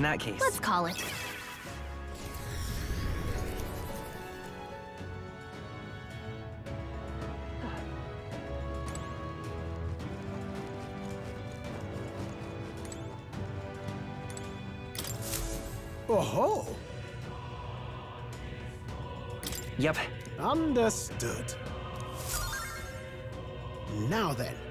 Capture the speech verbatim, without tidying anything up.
that case. Let's call it. Oh-ho! Yep. Understood. Now then,